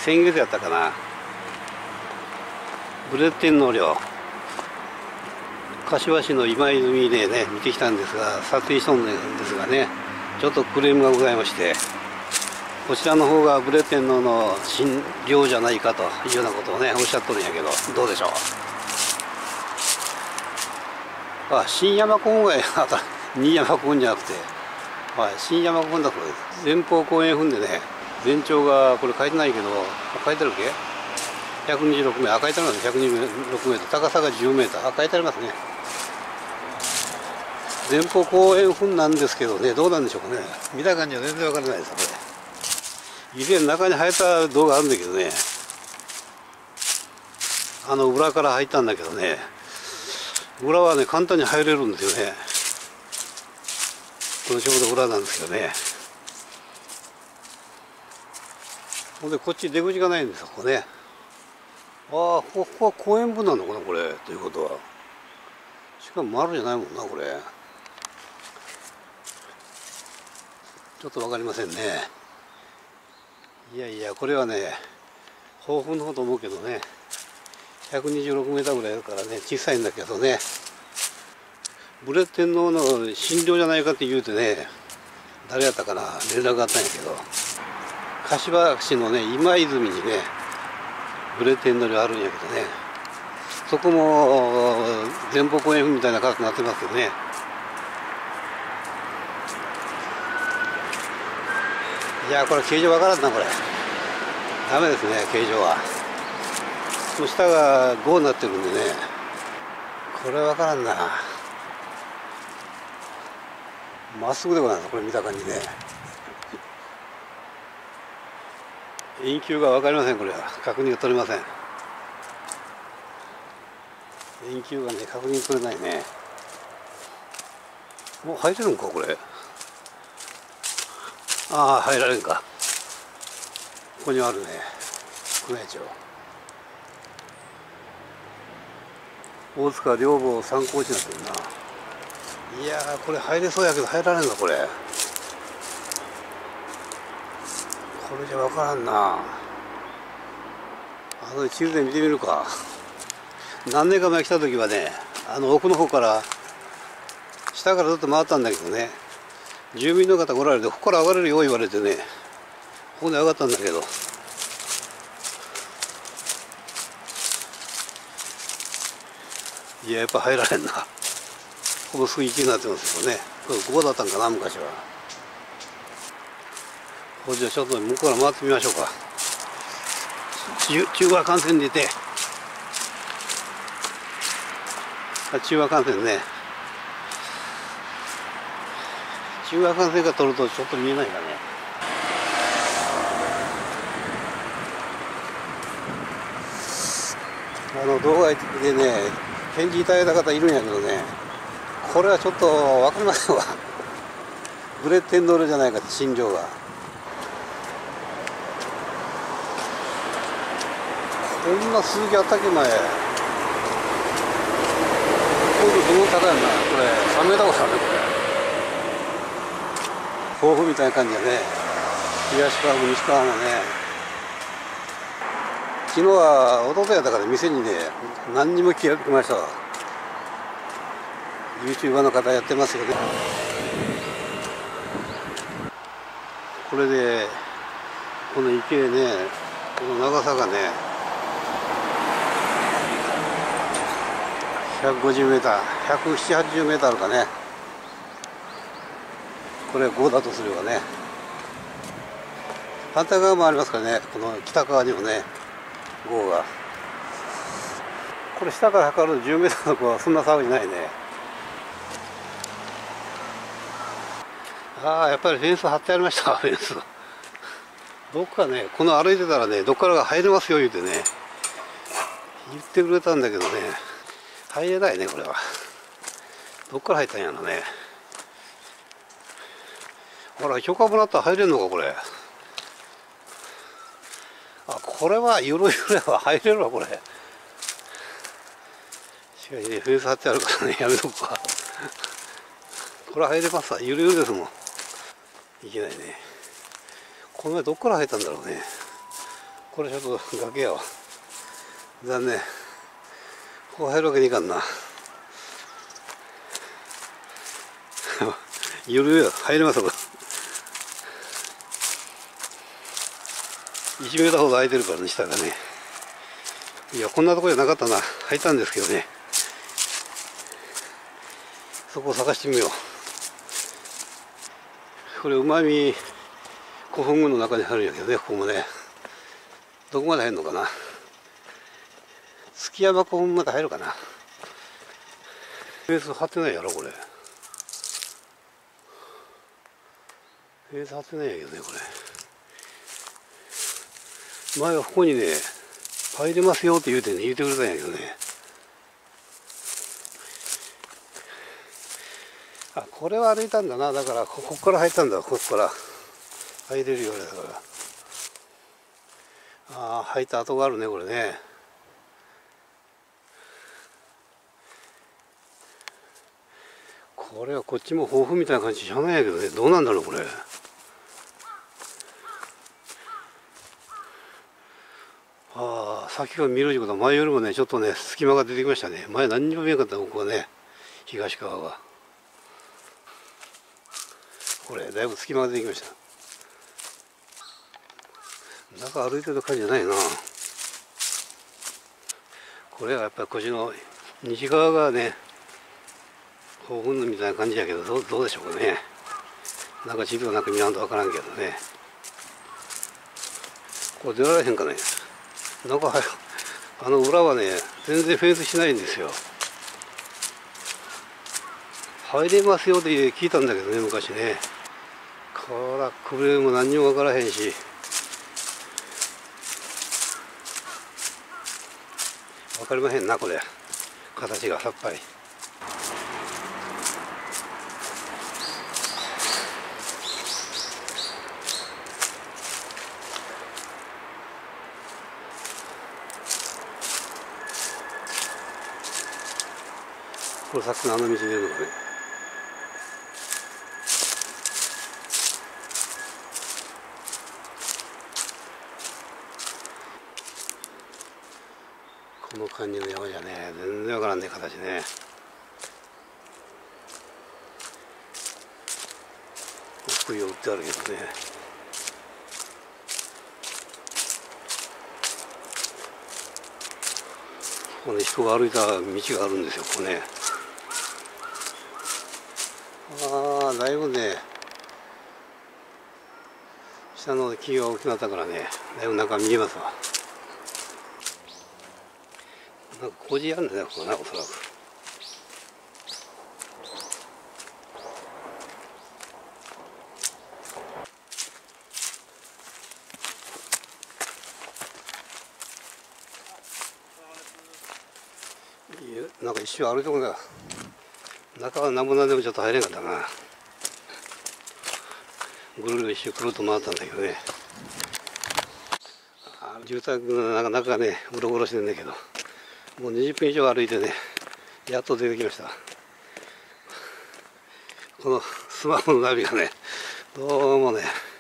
先月やったかな、ブレッテン納涼柏市の今泉でね見てきたんですが、撮影したんですがね、ちょっとクレームがございまして、こちらの方がブレッテンの新寮じゃないかというようなことをねおっしゃっとるんやけど、どうでしょう。新山古墳が新山古墳じゃなくて、新山古墳だと前方後円墳でね、全長がこれ書いてないけど、書いてあるっけ、126メートル、書いてありますね、126メートル、高さが10メートル、書いてありますね。前方後円墳なんですけどね、どうなんでしょうかね、見た感じは全然わからないですこれ。以前中に入った動画あるんだけどね、裏から入ったんだけどね、裏はね簡単に入れるんですよね。このちょうど裏なんですよね。ほんでこっち出口がないんですよ、ここね。ここは公園部なのかなこれ、ということは。しかも丸じゃないもんなこれ。ちょっと分かりませんね。いやいや、これはね豊富の方と思うけどね、126メーターぐらいだからね、小さいんだけどね、ブレッテンの診療じゃないかって言うてね、誰やったかな連絡があったんやけど、柏市のね今泉にねブレッテンの寮あるんやけどね、そこも前方後円墳みたいな形になってますけどね。いや、これ形状わからんなこれ。ダメですね、形状は。もう下が5になってるんでね、これわからんな。まっすぐでございますこれ見た感じね。円球がわかりません、これは確認が取れません。円球がね確認取れないね。もう入れるんかこれ。入られんか。ここにあるね、宮内庁大塚両房参考地になってるな。いやー、これ入れそうやけど入られんかこれ。これじゃ分からんな。地図で見てみるか。何年か前来た時はね、奥の方から下からずっと回ったんだけどね、住民の方来られて、ここから上がれるよう言われてね、ここで上がったんだけど、いや、やっぱ入られんな。ここすぐ池になってますよね。ここだったんかな昔は。じゃあちょっと向こうから回ってみましょうか。中和幹線でいて、中和幹線ね、中和幹線が通るとちょっと見えないかね。動画でね展示いただいた方いるんやけどね、これはちょっと分かりませんわ。ブレッテンドールじゃないかって診療が。こんな鈴木あったっけ前。これどの高いなこれ、3メーターぐらいあるねこれ。甲府みたいな感じだね。東川も西川もね。昨日は弟やったから店にね何にも来ましたわ。 YouTuber の方やってますよね。これでこの池ね、この長さがね150メーター、170、80メーターあるかね。これ5だとすればね、反対側もありますからね、この北側にもね5が。これ下から測る10メーターの子はそんな騒ぎないね。やっぱりフェンス張ってありましたフェンス。どっかね、この歩いてたらね、どっからが入れますよ言うてね言ってくれたんだけどね、入れないねこれは。どっから入ったんやろね。ほら、許可もらったら入れんのかこれ。これはゆるゆるは入れるわこれ。しかしね、フェンス張ってあるからね、やめとくか。これ入れますわ、ゆるゆるですもん。いけないね。この前どっから入ったんだろうね。 これちょっと崖やわ。残念。ここ入るわけにいかんな。ゆるよ、入れますか。1メーターほど空いてるからね、下がね。いや、こんなところじゃなかったな。入ったんですけどね。そこを探してみよう。これ、うまみ古墳群の中に入るんやけどね、ここもね。どこまで入るのかな。築山古墳まで入るかな。フェース張ってないやろ、これ。フェース張ってないんやけどね、これ。前はここにね、入れますよって言うてね、言ってくれたんやけどね。あ、これは歩いたんだな。だから、ここから入ったんだ、ここから。入れるようだから。ああ、入った跡があるね、これね。これはこっちも豊富みたいな感じじゃないけどね。どうなんだろう、これ。ああ、先を見るということは前よりもね、ちょっとね、隙間が出てきましたね。前何にも見えなかった、ここはね。東側は。これ、だいぶ隙間が出てきました。中歩いてる感じじゃないな。これはやっぱりこっちの西側がね、興奮みたいな感じやけど、どうでしょうかね。なんか地図がなく見らんとわからんけどね。これ出られへんかね。なんかあの裏はね、全然フェンスしないんですよ。入れますよって聞いたんだけどね、昔ね。こら、くれも何にもわからへんし。わかりまへんな、これ。形がさっぱり。これさっきのあの道出るのかね。この感じの山じゃね、全然わからんね、形ね。杭を打ってあるけどね。ここね、人が歩いた道があるんですよ、ここね。ああ、だいぶね、下の木が大きくなったからね、だいぶ中見えますわ。なんか工事やるんだね、ここな、おそらく。なんか一周歩いてこない。中は何も何でもちょっと入れんかったな。ぐるぐる一周くるっと回ったんだけどね。住宅の中がね、うろうろしてんだけど、もう20分以上歩いてね、やっと出てきました。このスマホのナビがね、どうもね、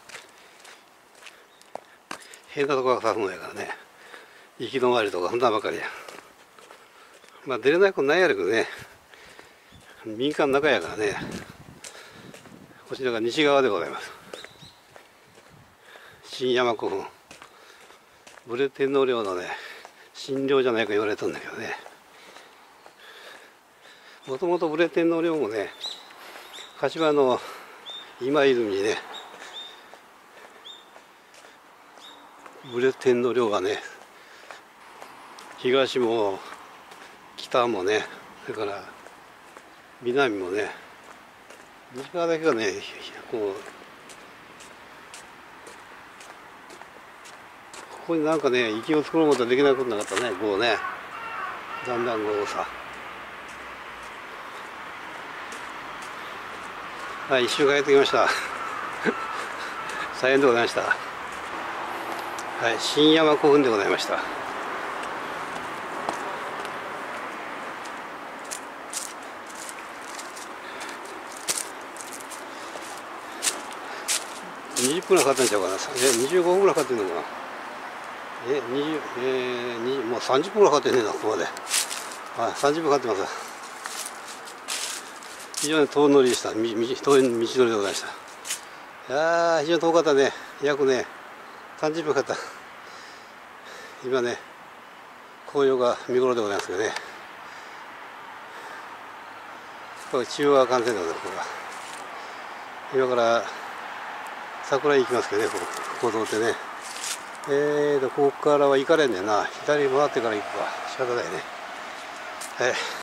変なところが刺すのやからね、行き止まりとかそんなばかりや。まあ出れないことないやろけどね、民間の中やからね。こちらが西側でございます。新山古墳。ブレ天皇陵のね、神陵じゃないか言われたんだけどね。もともとブレ天皇陵もね、柏の今泉にね、ブレ天皇陵がね、東も北もね、それから南もね、西側だけがね、ここになんかね、息を作ろうことはできないことなかったね、こうね、だんだんこうさ。はい、一周帰ってきました。大変でございました。はい、新山古墳でございました。20分ぐらいかかったんちゃうかな。25分ぐらいかかってるのかな。 もう30分ぐらいかかってねえな、ここまで。はい、30分かかってます。非常に遠乗りでした。遠い道のりでございました。いやー、非常に遠かったね。約ね、30分かかった。今ね、紅葉が見頃でございますけどね。これ中央幹線道です、ここが。今から桜井行きますけどね、ここ通ってね。ここからは行かれんねんな。左に回ってから行くか。仕方ないね。はい。